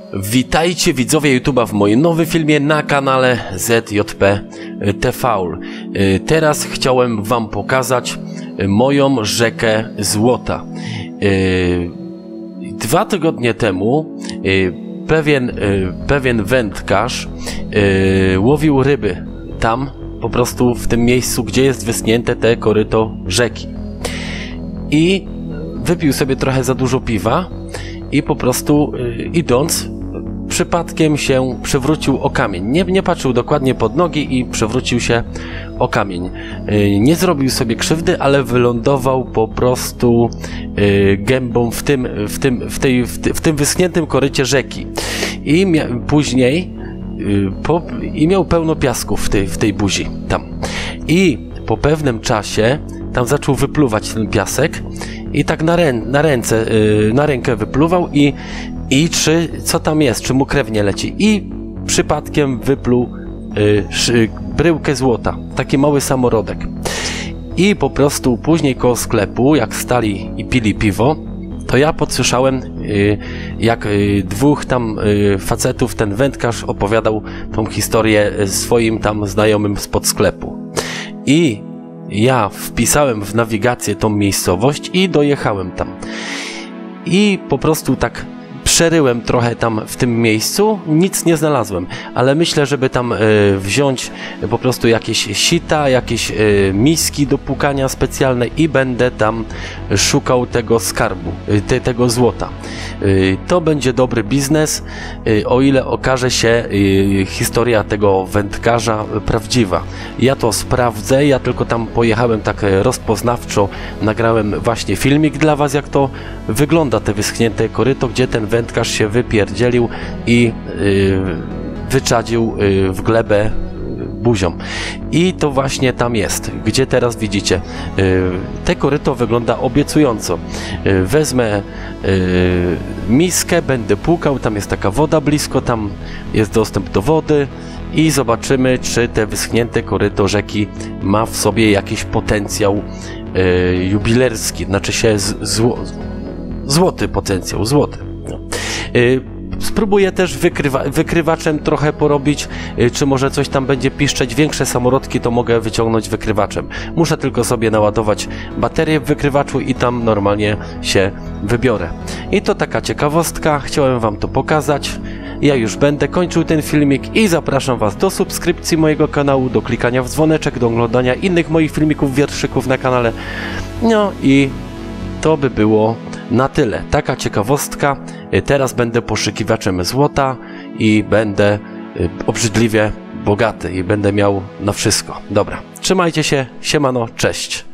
Witajcie widzowie YouTube'a w moim nowym filmie na kanale ZJP TV. Teraz chciałem wam pokazać moją rzekę złota. 2 tygodnie temu pewien wędkarz łowił ryby tam, po prostu w tym miejscu, gdzie jest wyschnięte te koryto rzeki. I wypił sobie trochę za dużo piwa i po prostu idąc przypadkiem się przewrócił o kamień. Nie patrzył dokładnie pod nogi i przewrócił się o kamień. Nie zrobił sobie krzywdy, ale wylądował po prostu gębą w tym wyschniętym korycie rzeki. I później miał pełno piasku w tej buzi tam. I po pewnym czasie tam zaczął wypluwać ten piasek i tak na rękę wypluwał i co tam jest, czy mu krew nie leci. I przypadkiem wypluł bryłkę złota, taki mały samorodek. I po prostu później koło sklepu, jak stali i pili piwo, to ja podsłyszałem, jak dwóch tam facetów, ten wędkarz opowiadał tą historię swoim tam znajomym spod sklepu. I ja wpisałem w nawigację tą miejscowość i dojechałem tam. I po prostu tak przeryłem trochę tam w tym miejscu, nic nie znalazłem, ale myślę, żeby tam wziąć po prostu jakieś sita, jakieś miski do płukania specjalne i będę tam szukał tego skarbu, tego złota. To będzie dobry biznes, o ile okaże się historia tego wędkarza prawdziwa. Ja to sprawdzę, ja tylko tam pojechałem tak rozpoznawczo, nagrałem właśnie filmik dla was, jak to wygląda, te wyschnięte koryto, gdzie ten wędkarz się wypierdzielił i wyczadził w glebę buzią. I to właśnie tam jest, gdzie teraz widzicie. Te koryto wygląda obiecująco. Wezmę miskę, będę płukał, tam jest taka woda blisko, tam jest dostęp do wody i zobaczymy, czy te wyschnięte koryto rzeki ma w sobie jakiś potencjał jubilerski, znaczy się złoty potencjał, złoty. No. Spróbuję też wykrywaczem trochę porobić, czy może coś tam będzie piszczeć. Większe samorodki to mogę wyciągnąć wykrywaczem. Muszę tylko sobie naładować baterię w wykrywaczu i tam normalnie się wybiorę. I to taka ciekawostka, chciałem wam to pokazać. Ja już będę kończył ten filmik i zapraszam was do subskrypcji mojego kanału, do klikania w dzwoneczek, do oglądania innych moich filmików, wierszyków na kanale. No i to by było na tyle. Taka ciekawostka. Teraz będę poszukiwaczem złota i będę obrzydliwie bogaty i będę miał na wszystko. Dobra, trzymajcie się, siemano, cześć.